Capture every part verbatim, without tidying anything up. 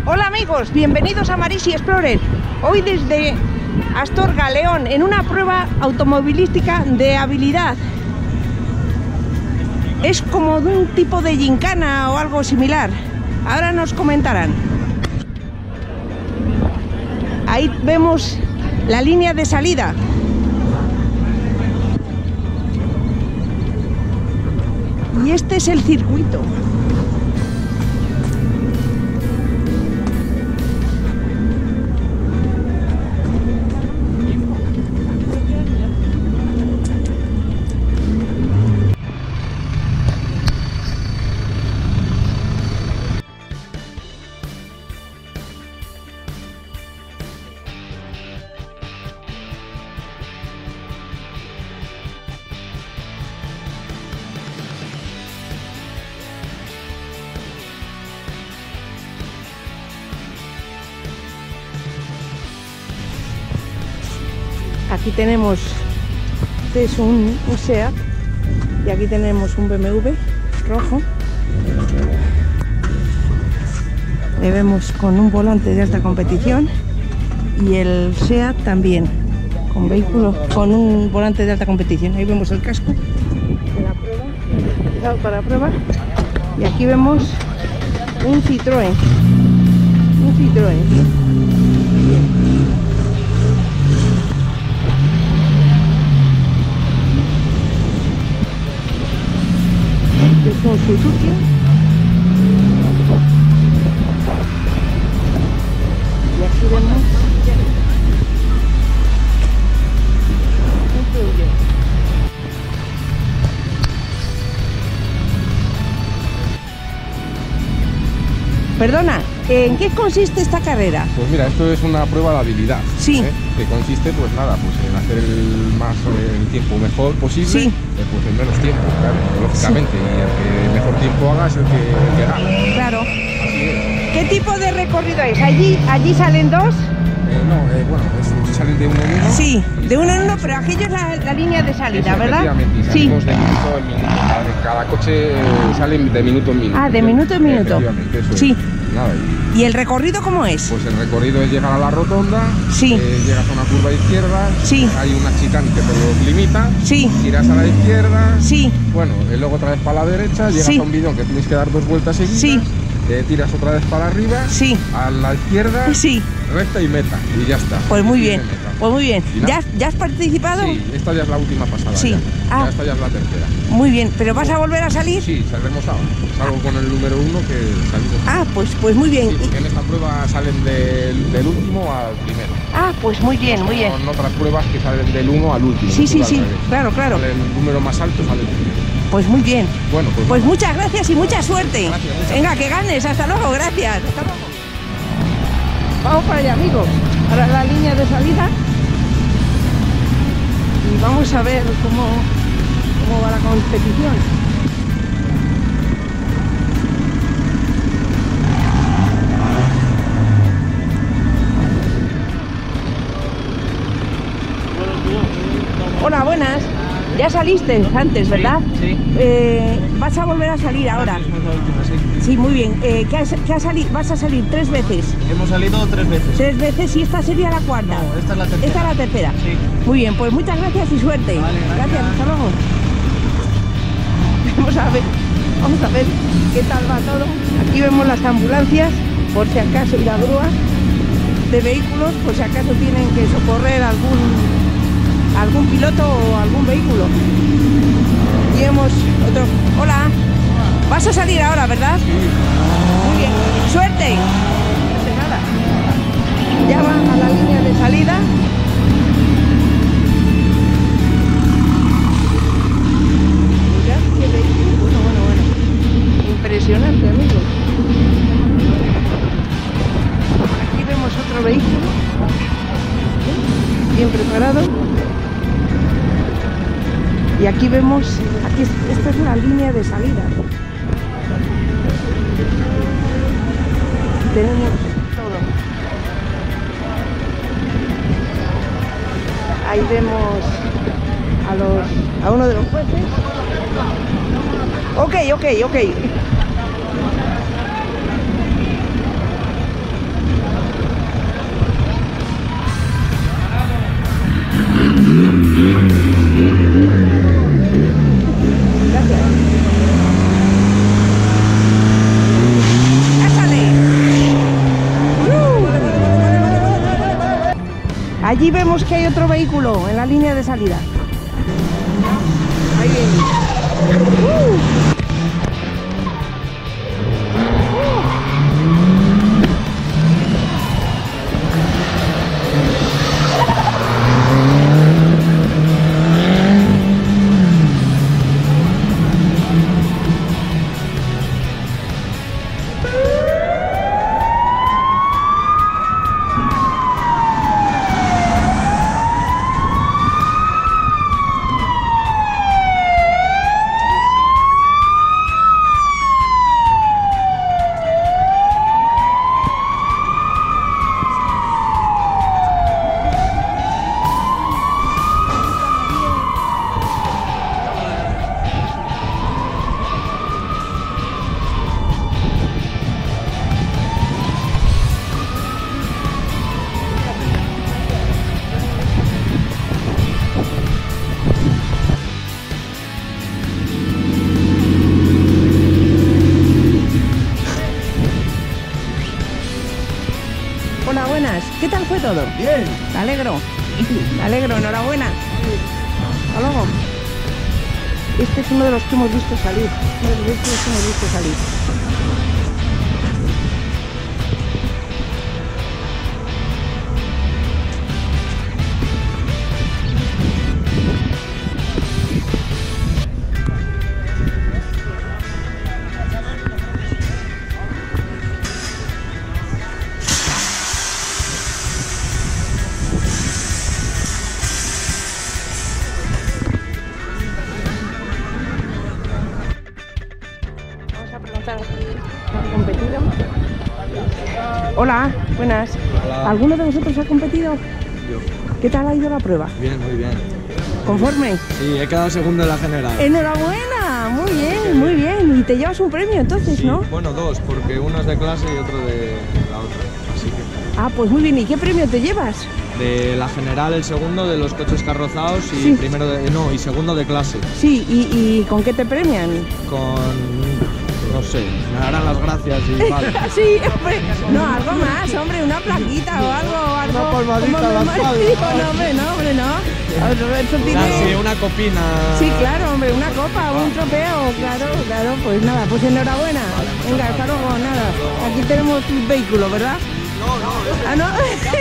Hola amigos, bienvenidos a Marisi Explorer. Hoy desde Astorga, León, en una prueba automovilística de habilidad. Es como de un tipo de gincana o algo similar. Ahora nos comentarán. Ahí vemos la línea de salida. Y este es el circuito. Aquí tenemos, este es un, un SEAT y aquí tenemos un B M W rojo. Le vemos con un volante de alta competición y el SEAT también con vehículo con un volante de alta competición. Ahí vemos el casco de la prueba, para prueba, y aquí vemos un Citroën, un Citroën. Con Suzuki. Y aquí vemos un Peugeot. Perdona, ¿en qué consiste esta carrera? Pues mira, esto es una prueba de habilidad. Sí. ¿eh? Que consiste, pues nada, pues en hacer el más el tiempo mejor posible. Sí. Eh, pues en menos tiempo, claro, lógicamente. Sí. Y el que mejor tiempo haga es el que, el que gana. Claro. ¿Qué tipo de recorrido es? ¿Allí, allí salen dos? Eh, no, eh, bueno, es, salen de uno en uno. Sí, de uno en uno, pero aquello es la, la línea de salida, eso, ¿verdad? Efectivamente, y salimos sí. de minuto en minuto. Cada, cada coche salen de minuto en minuto. Ah, de minuto en minuto. Efectivamente, eso sí. es. Nada, y, ¿Y el recorrido cómo es? Pues el recorrido es llegar a la rotonda, sí. eh, llegas a una curva izquierda, sí. hay una chicane que te lo limita, sí. giras a la izquierda, sí. bueno, y luego otra vez para la derecha, llegas sí. a un bidón que tienes que dar dos vueltas seguidas, sí. te tiras otra vez para arriba, sí. a la izquierda, sí. recta y meta, y ya está. Pues muy bien, pues muy bien. ¿Ya, ¿Ya has participado? Sí, esta ya es la última pasada. Sí. Ya. Ah. Ya esta ya es la tercera. Muy bien, ¿pero vas a volver a salir? Sí, saldremos ahora. Salgo con el número uno que salimos. Ah, pues, pues muy bien. Sí, porque en esta prueba salen del, del último al primero. Ah, pues muy bien, muy bien. Son otras pruebas que salen del uno al último. Sí, sí, sí, claro, claro. Sale el número más alto sale el primero. Pues muy bien. Bueno, pues, pues muchas gracias y mucha suerte. Gracias, muchas Venga, que ganes. Hasta luego, gracias. Hasta luego. Vamos para allá, amigos. Para la línea de salida. Y vamos a ver cómo, cómo va la competición. Hola, buenas. Ya saliste antes, ¿verdad? Sí. sí. Eh, ¿Vas a volver a salir ahora? Sí, la última, sí. Sí, muy bien. Eh, ¿qué has, qué has sali ¿Vas a salir tres veces? Hemos salido tres veces. Tres veces y esta sería la cuarta. No, esta es la tercera. Esta es la tercera. Sí. Muy bien, pues muchas gracias y suerte. Vale, gracias. Gracias, hasta luego. Vamos a ver, vamos a ver qué tal va todo. Aquí vemos las ambulancias, por si acaso, y la grúa de vehículos, por si acaso tienen que socorrer algún algún piloto o algún vehículo. Y vemos otro. Hola. Vas a salir ahora, ¿verdad? Sí. Muy bien. Suerte. No sé nada. Ya va a la línea de salida. Mirad qué vehículo. Bueno, bueno, bueno. Impresionante, amigos. Aquí vemos otro vehículo. Bien preparado. Y aquí vemos, aquí esta es la línea de salida. Tenemos todo. Ahí vemos a los a uno de los jueces. Ok, ok, ok. allí vemos que hay otro vehículo en la línea de salida. Ahí viene. ¡Uh! Hola, buenas. ¿Qué tal fue todo? Bien. Me alegro. Me alegro, enhorabuena. Hasta luego. Este es uno de los que hemos visto salir. Uno de los vehículos que hemos visto salir. ¿Han competido? Hola, buenas. Hola. ¿Alguno de vosotros ha competido? Yo. ¿Qué tal ha ido la prueba? Bien, muy bien. ¿Conforme? Sí, he quedado segundo en la general. ¡Enhorabuena! Muy bien, muy bien. Y te llevas un premio entonces, Sí, ¿no? bueno, dos, porque uno es de clase y otro de la otra. Así que Ah, pues muy bien. ¿Y qué premio te llevas? de la general el segundo de los coches carrozados y Sí. primero de, no, y segundo de clase. Sí, ¿y, y con qué te premian? Con, no sé, me darán las gracias y vale. Sí, hombre. No, algo más, hombre, una plaquita o algo, algo. Una palmadita como a la me- espalda. Sí, no, hombre, no, hombre, no. Eso Ah, tiene... sí, una copina. Sí, claro, hombre, una copa, un trofeo, claro, claro, pues nada, pues enhorabuena. Venga, hasta luego, nada. Aquí tenemos un vehículo, ¿verdad? No, no, Ah, ¿no?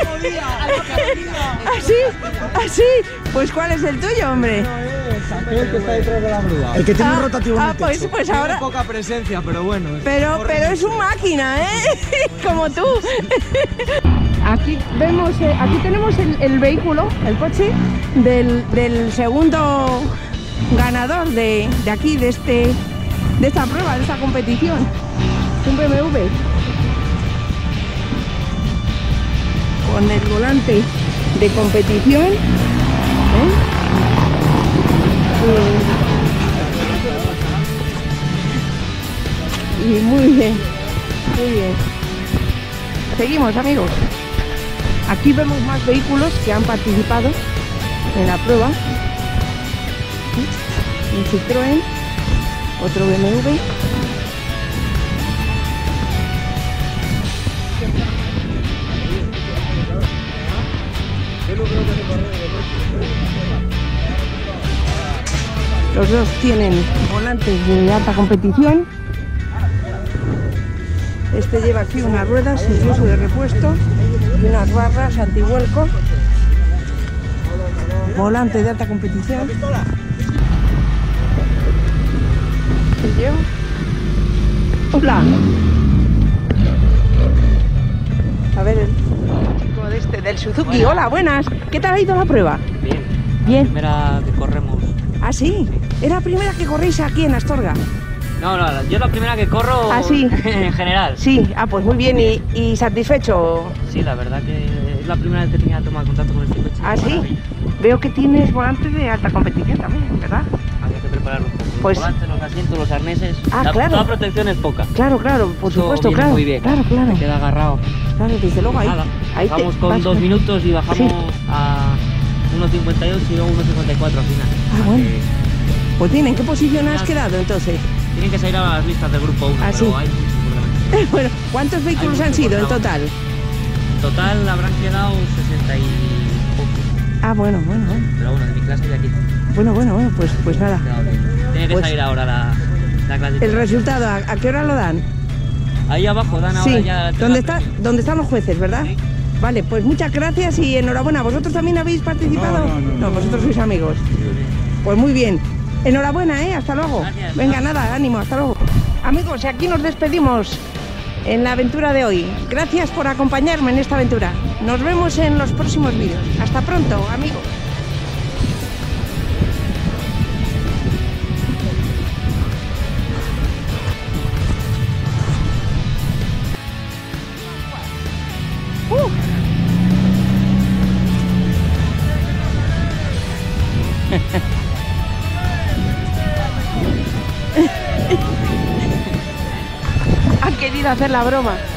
¿Así? ¿Así? Pues ¿cuál es el tuyo, hombre? el que está detrás de la grúa. El que tiene Ah, un rotativo en ah, el pues, techo. pues Tiene ahora... poca presencia, pero bueno. Pero, pero es un máquina, ¿eh? Como tú. Aquí vemos, eh, aquí tenemos el, el vehículo, el coche del, del segundo ganador de, de aquí, de este, de esta prueba, de esta competición. Un B M W. Con el volante de competición. ¿eh? Y, y muy bien, muy bien. Seguimos, amigos. Aquí vemos más vehículos que han participado en la prueba. Un Citroën, otro B M W. Los dos tienen volantes de alta competición. Este lleva aquí unas ruedas incluso de repuesto y unas barras antivuelco. Volante de alta competición. ¿Y yo? Hola. A ver, el chico de este, del Suzuki. Hola, buenas. ¿Qué tal ha ido la prueba? Bien. Bien. La primera que corremos. ¿Ah, sí? ¿Era la primera que corréis aquí en Astorga? No, no, yo la primera que corro ¿Ah, sí? en general. Sí, ah, pues muy bien. ¿Y, y satisfecho? Sí, la verdad que es la primera vez que tenía tomado contacto con este coche. ¿Ah, Qué sí? maravilla. Veo que tienes volantes de alta competición también, ¿verdad? Había que prepararlo. Los Pues- volantes, los asientos, los arneses. Ah, la, claro. Toda protección es poca. Claro, claro, por Eso supuesto, viene claro. muy bien. Claro, claro. Se queda agarrado. Claro, desde luego ahí. Nada, ahí te bajamos con vas- dos minutos y bajamos Sí. a uno cincuenta y ocho y luego uno cincuenta y cuatro al final. Ah, bueno. Que Pues bien, ¿en qué posición has quedado entonces? Tienen que salir a las listas del grupo uno, Ah, pero sí. hay muchos por delante. Bueno, ¿cuántos vehículos mucho han sido por en lado. total? En total habrán quedado sesenta y poco. Ah, bueno, bueno, bueno. Pero bueno, de mi clase de aquí. Bueno, bueno, bueno, pues, pues nada. Quedado bien. Tiene que Pues- salir ahora la, la clase. El resultado, ¿a, a qué hora lo dan? Ahí abajo dan ahora Sí, ya... ¿dónde, está, ¿dónde están los jueces, verdad? Sí. Vale, pues muchas gracias y enhorabuena. ¿Vosotros también habéis participado? No, no, no, no. vosotros sois amigos. Pues muy bien. Enhorabuena, ¿eh? Hasta luego. Gracias. Venga, nada, ánimo, hasta luego. Amigos, y aquí nos despedimos en la aventura de hoy. Gracias por acompañarme en esta aventura. Nos vemos en los próximos vídeos. Hasta pronto, amigos. Uh. Han querido hacer la broma.